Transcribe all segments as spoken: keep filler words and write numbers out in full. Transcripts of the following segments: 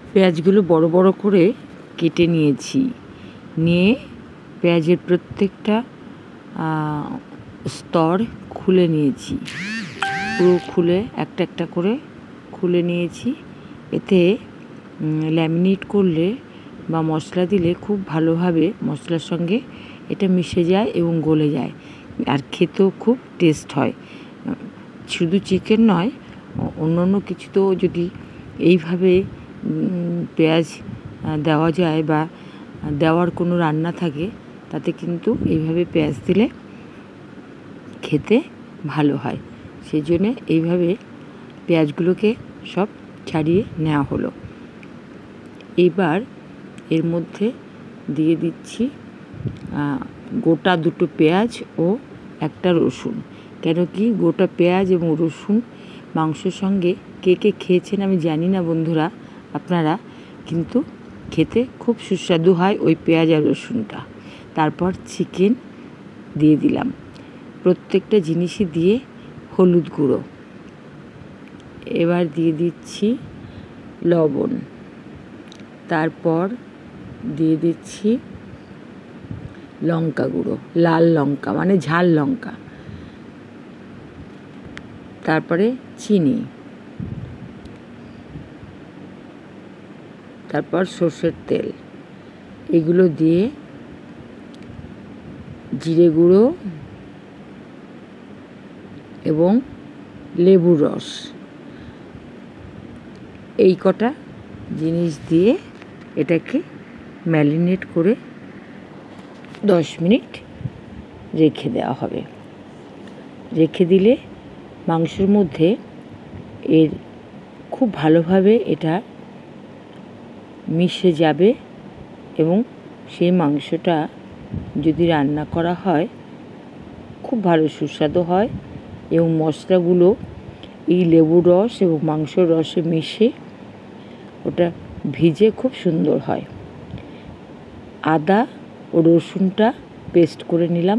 পেঁয়াজগুলো বড় বড় করে কেটে নিয়েছি। নিয়ে পেঁয়াজের প্রত্যেকটা স্তর খুলে নিয়েছি, পুরো খুলে একটা একটা করে খুলে নিয়েছি। এতে ল্যামিনেট করলে বা মশলা দিলে খুব ভালোভাবে মশলার সঙ্গে এটা মিশে যায় এবং গলে যায়, আর খেতেও খুব টেস্ট হয়। শুধু চিকেন নয়, অন্য অন্য কিছুতেও যদি এইভাবে পেঁয়াজ দেওয়া যায় বা দেওয়ার কোনো রান্না থাকে, তাতে কিন্তু এইভাবে পেঁয়াজ দিলে খেতে ভালো হয়। সেই জন্যে এইভাবে পেঁয়াজগুলোকে সব ছাড়িয়ে নেওয়া হলো। এবার এর মধ্যে দিয়ে দিচ্ছি গোটা দুটো পেঁয়াজ ও একটা রসুন। কেন কি গোটা পেঁয়াজ এবং রসুন মাংসের সঙ্গে কে কে খেয়েছেন আমি জানি না বন্ধুরা, আপনারা, কিন্তু খেতে খুব সুস্বাদু হয় ওই পেঁয়াজ আর রসুনটা। তারপর চিকেন দিয়ে দিলাম, প্রত্যেকটা জিনিসই দিয়ে হলুদ গুঁড়ো, এবার দিয়ে দিচ্ছি লবণ, তারপর দিয়ে দিচ্ছি লঙ্কা গুঁড়ো, লাল লঙ্কা মানে ঝাল লঙ্কা, তারপরে চিনি, তারপর সর্ষের তেল, এগুলো দিয়ে জিরে গুঁড়ো এবং লেবুর রস, এই কটা জিনিস দিয়ে এটাকে ম্যারিনেট করে দশ মিনিট রেখে দেওয়া হবে। রেখে দিলে মাংসের মধ্যে এর খুব ভালোভাবে এটা মিশে যাবে এবং সেই মাংসটা যদি রান্না করা হয় খুব ভালো সুস্বাদু হয় এবং মশলাগুলো এই লেবুর রস এবং মাংসর রসে মিশে ওটা ভিজে খুব সুন্দর হয়। আদা ও রসুনটা পেস্ট করে নিলাম,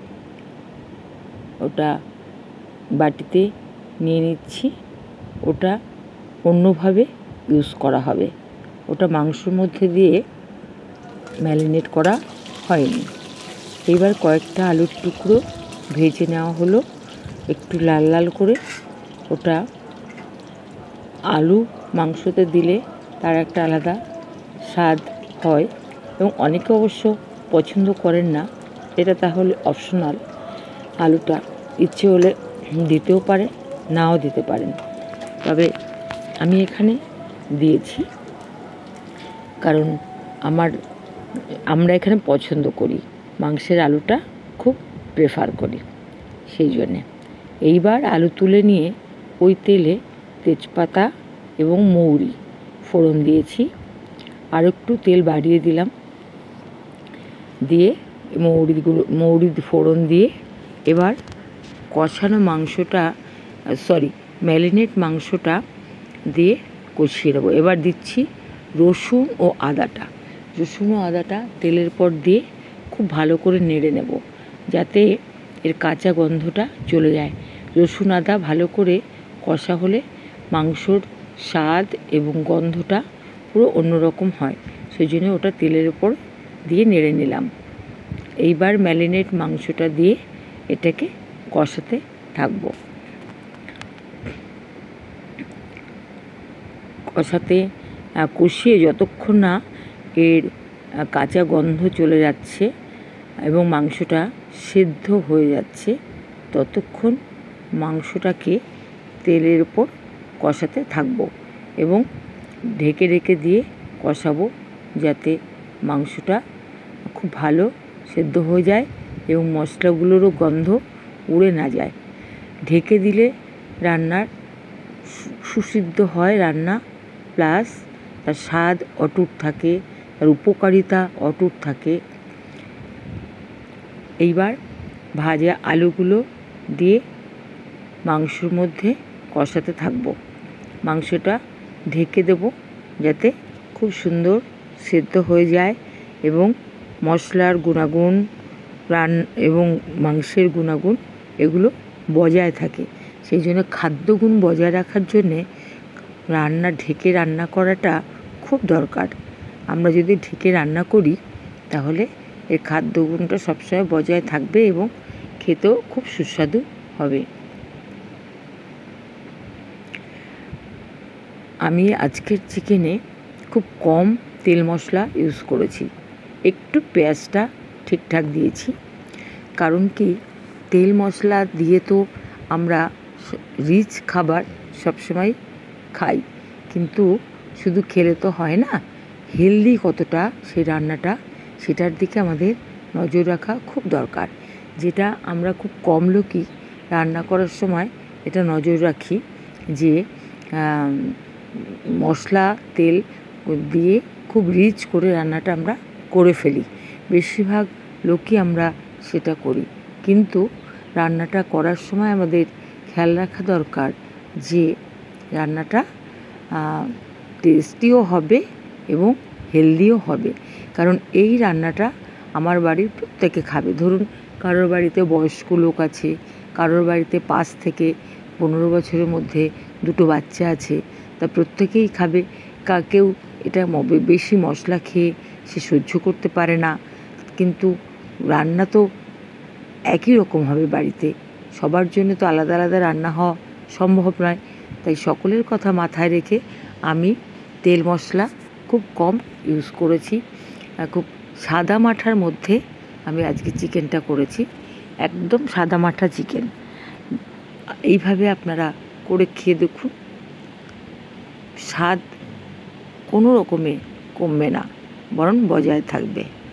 ওটা বাটিতে নিয়ে নিচ্ছি। ওটা অন্যভাবে ইউজ করা হবে, ওটা মাংসর মধ্যে দিয়ে ম্যারিনেট করা হয়নি। এবার কয়েকটা আলুর টুকরো ভেজে নেওয়া হলো একটু লাল লাল করে। ওটা আলু মাংসতে দিলে তার একটা আলাদা স্বাদ হয় এবং অনেকে অবশ্য পছন্দ করেন না, এটা তাহলে অপশনাল। আলুটা ইচ্ছে হলে দিতেও পারে, নাও দিতে পারেন, তবে আমি এখানে দিয়েছি কারণ আমার আমরা এখানে পছন্দ করি, মাংসের আলুটা খুব প্রেফার করি, সেই জন্যে। এইবার আলু তুলে নিয়ে ওই তেলে তেজপাতা এবং মৌরি ফোড়ন দিয়েছি, আর একটু তেল বাড়িয়ে দিলাম, দিয়ে মৌরিগুলো মৌরি ফোড়ন দিয়ে এবার কষানো মাংসটা সরি ম্যারিনেট মাংসটা দিয়ে কষিয়ে দেবো। এবার দিচ্ছি রসুন ও আদাটা, রসুন ও আদাটা তেলের পর দিয়ে খুব ভালো করে নেড়ে নেব যাতে এর কাঁচা গন্ধটা চলে যায়। রসুন আদা ভালো করে কষা হলে মাংসর স্বাদ এবং গন্ধটা পুরো অন্যরকম হয়, সেই জন্য ওটা তেলের ওপর দিয়ে নেড়ে নিলাম। এইবার ম্যারিনেট মাংসটা দিয়ে এটাকে কষাতে থাকবো। কষাতে কষিয়ে যতক্ষণ না এর কাঁচা গন্ধ চলে যাচ্ছে এবং মাংসটা সেদ্ধ হয়ে যাচ্ছে, ততক্ষণ মাংসটাকে তেলের ওপর কষাতে থাকবো এবং ঢেকে রেখে দিয়ে কষাবো যাতে মাংসটা খুব ভালো সেদ্ধ হয়ে যায় এবং মশলাগুলোরও গন্ধ উড়ে না যায়। ঢেকে দিলে রান্নার সুসিদ্ধ হয় রান্না, প্লাস তার স্বাদ অটুট থাকে, তার উপকারিতা অটুট থাকে। এইবার ভাজা আলুগুলো দিয়ে মাংসর মধ্যে কষাতে থাকবো। মাংসটা ঢেকে দেব যাতে খুব সুন্দর সেদ্ধ হয়ে যায় এবং মশলার গুণাগুণ রান এবং মাংসের গুণাগুণ এগুলো বজায় থাকে। সেই জন্য খাদ্যগুণ বজায় রাখার জন্যে রান্না ঢেকে রান্না করাটা খুব দরকার। আমরা যদি ঢেকে রান্না করি তাহলে এর খাদ্যগুণটা সবসময় বজায় থাকবে এবং খেতেও খুব সুস্বাদু হবে। আমি আজকের চিকেনে খুব কম তেল মশলা ইউজ করেছি, একটু পেঁয়াজটা ঠিকঠাক দিয়েছি। কারণ কি, তেল মশলা দিয়ে তো আমরা রিচ খাবার সবসময় খাই, কিন্তু শুধু খেলে তো হয় না, হেলদি কতটা সেই রান্নাটা সেটার দিকে আমাদের নজর রাখা খুব দরকার। যেটা আমরা খুব কম লোকই রান্না করার সময় এটা নজর রাখি যে মশলা তেল দিয়ে খুব রিচ করে রান্নাটা আমরা করে ফেলি। বেশিরভাগ লোকই আমরা সেটা করি, কিন্তু রান্নাটা করার সময় আমাদের খেয়াল রাখা দরকার যে রান্নাটা টেস্টিও হবে এবং হেলদিও হবে। কারণ এই রান্নাটা আমার বাড়ির প্রত্যেকে খাবে। ধরুন কারোর বাড়িতে বয়স্ক লোক আছে, কারোর বাড়িতে পাঁচ থেকে পনেরো বছরের মধ্যে দুটো বাচ্চা আছে, তা প্রত্যেকেই খাবে। কেউ এটা বেশি মশলা খেয়ে সে সহ্য করতে পারে না, কিন্তু রান্না তো একই রকম হবে বাড়িতে, সবার জন্য তো আলাদা আলাদা রান্না হওয়া সম্ভব নয়। তাই সকলের কথা মাথায় রেখে আমি তেল মশলা খুব কম ইউজ করেছি। খুব সাদা মাঠার মধ্যে আমি আজকে চিকেনটা করেছি, একদম সাদা মাঠা চিকেন। এইভাবে আপনারা করে খেয়ে দেখুন, স্বাদ কোনো রকমে কমবে না, বরং বজায় থাকবে।